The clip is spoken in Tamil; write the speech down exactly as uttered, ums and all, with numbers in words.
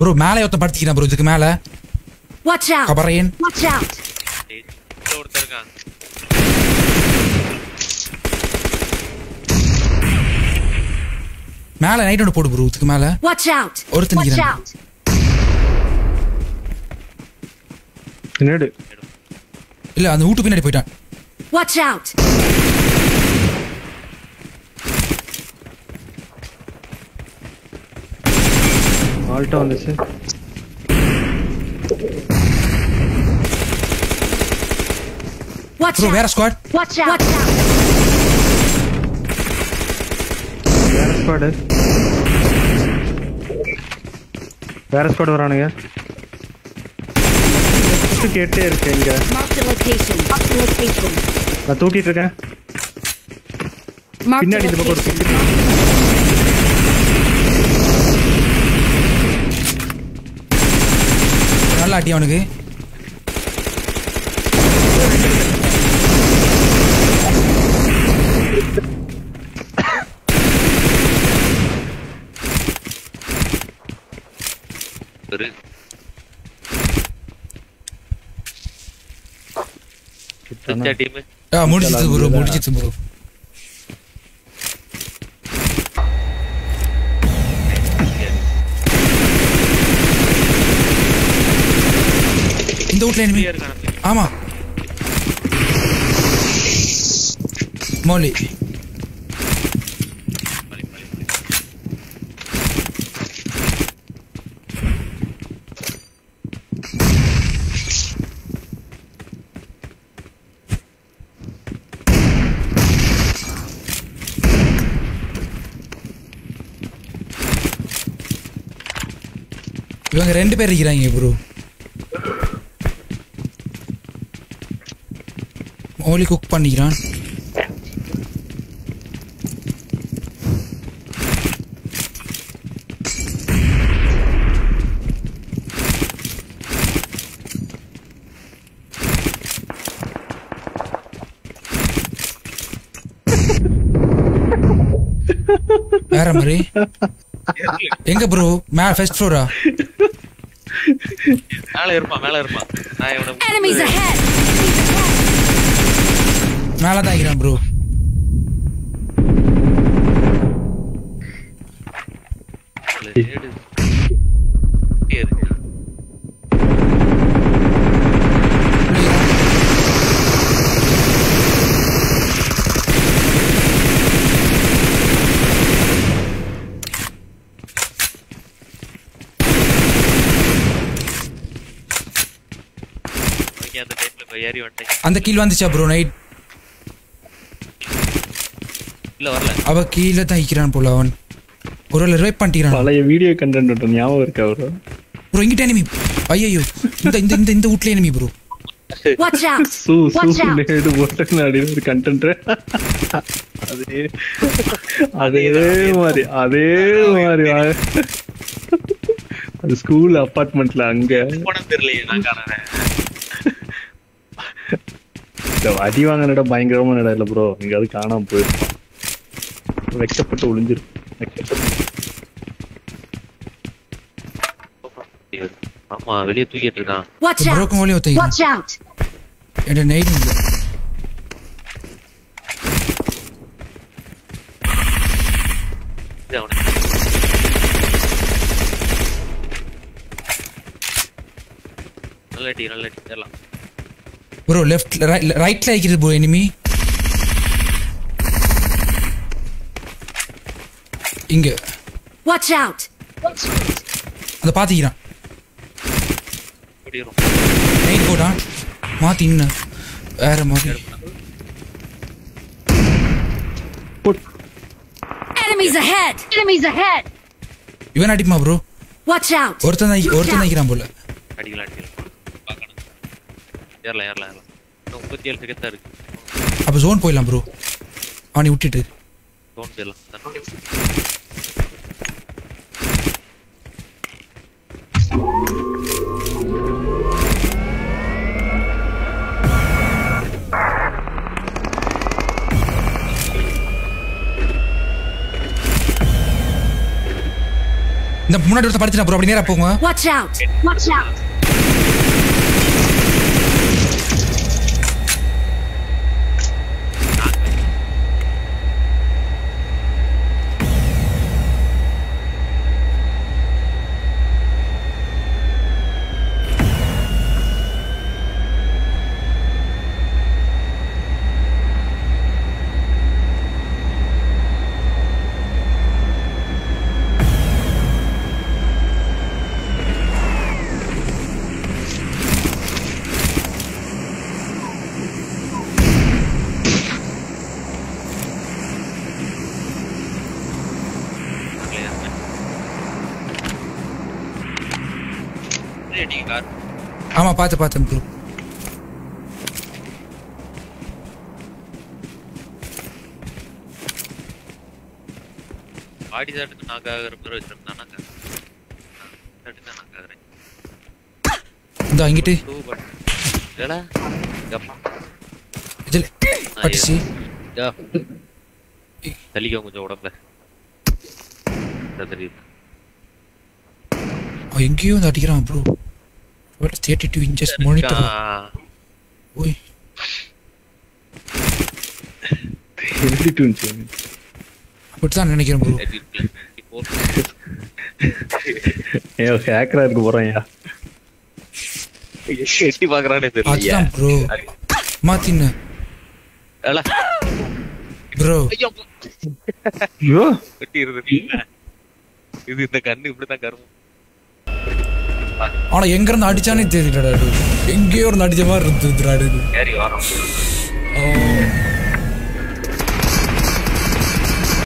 ப்ரோ மேலே ஒருத்தன் படுத்திக்கிறான் ப்ரோ இதுக்கு மேலே. Watch out. கபரையன். Watch out. ஒருத்தர் இருக்கான். மேலே நைட் ஒன்று போடு ப்ரோ இதுக்கு மேலே. Watch out. ஒருத்தன் Watch நிக்கிறான். out. என்னடு? இல்ல அந்த வீட்டு பின்னாடி போயிட்டான். Watch out. ஆல்டா வந்துச்சு. Watch bro out. வேற squad. Watch out. Watch out. வேற ஸ்குவாட். வேற ஸ்குவாட் வரானுங்க. கேட்டே இருக்கேன் இங்க. Mark the location. Mark the location. நான் தூக்கிட்டு இருக்கேன். Mark the பின்னாடி இந்த பக்கம் ஒரு location. நல்லா அடி அவனுக்கு. இந்த டீம் ஆ முடிச்சிட்டு ப்ரோ முடிச்சிட்டு ப்ரோ. இந்த வீட்ல எனிமி. ஆமா மோலி. இவங்க ரெண்டு பேர் இருக்கிறாங்க ப்ரோ. ஓலி குக் பண்ணிக்கிறான். வேற மாதிரி எங்க ப்ரோ? மே ஃபர்ஸ்ட் ஃப்ளோரா? மேல இருப்பான் மேல இருப்பான். நான் இவனை Enemies ahead. மேல தான் இருக்கிறான் ப்ரோ. ஏடு ஏடு அந்த டைம்ல ஏறி வந்துட்டேன். அந்த கீழ் வந்துச்சா ப்ரோ நைட்? இல்ல வரல. அவ கீழே தான் இருக்கிறான் போல. அவன் ஒரு வேளை ரிவைவ் பண்ணிக்கிறான். பழைய வீடியோ கண்டென்ட் ஞாபகம் இருக்கா ப்ரோ? ப்ரோ இங்கிட்ட எனிமி. ஐயோ இந்த இந்த இந்த இந்த வீட்ல எனிமி ப்ரோ. Watch out. சூ Watch சூ out. நேடு போட்டு அடி ஒரு கண்டென்ட். அதே அதே மாதிரி அதே மாதிரி அது ஸ்கூல் அபார்ட்மெண்ட்ல அங்க போன தெரியலையே நான் காணறேன். இந்த அடி வாங்கின இடம் பயங்கரமான இடம் இல்ல ப்ரோ. இங்க அது காணாம போயிருப்பான். வெக்கப்பட்டு ஒளிஞ்சிரு. ஆமா வெளிய தூக்கிட்டு இருக்கான். Watch out. ப்ரோக்கு ஓலி ஒருத்தன். Watch out. என்கிட்ட நைட் இல்லை. இது அவனை நல்ல டீ நல்ல டீ எல்லாம் ப்ரோ லெஃப்ட் ரைட்ல இருக்கிறது ப்ரோ எனிமி. இங்க Watch out. அத பாத்திக்கிறான். ஓடிரும். நைட் போடான். மாத்தி இன்னும் வேற மாதிரி. Enemies ahead. Enemies ahead. இவன் அடிமா ப்ரோ. Watch out. ஒருத்தன் தான் ஒருத்தன் நிக்கிறான் போல. அடிக்கலாம் அடிக்கலாம் பார்க்கணும். ஏறலாம் ஏறலாம் ஏறலாம். இன்னும் முப்பத்தி ஏழு செகண்ட் தான் இருக்கு. அப்ப ஜோன் போயிடலாம் ப்ரோ. அவனை விட்டுட்டு ஜோன் போயிடலாம். இந்த முன்னாடி ஒருத்த படிச்சுனா ப்ரோ அப்படி நேரா போங்க. Watch out. Watch out. ஆமா பாத்து பாத்து ப்ரோ. பாடி சாட்டுக்கு நாங்க ஆகிற மாதிரி வச்சிருந்தானாங்க. சாட்டுக்கு நாங்க ஆகிறேன். இந்த இங்கிட்டு ஏடா கப்பா இதுல பட்டிசி யா தலிக்க கொஞ்சம் உடம்பல தெரியுது. அவன் எங்கேயோ வந்து அடிக்கிறான் ப்ரோ. thirty-two inches monitor. ஓய் thirty-two inches அப்படிதான் நினைக்கிறேன் ப்ரோ. ஏய் ஹேக்கரா இருக்கு போறான்யா. எட்டி பாக்குறானே தெரியல. அதான் ப்ரோ மாத்தின அல ப்ரோ. ஐயோ எட்டி இருக்கு. இது இந்த கண்ணு இப்படி தான் கரும். ஆனா எங்க இருந்து அடிச்சானே தெரியலடா. எங்கேயோ இருந்து அடிச்ச மாதிரி இருந்துதுடா. சரி வரோம். ஓ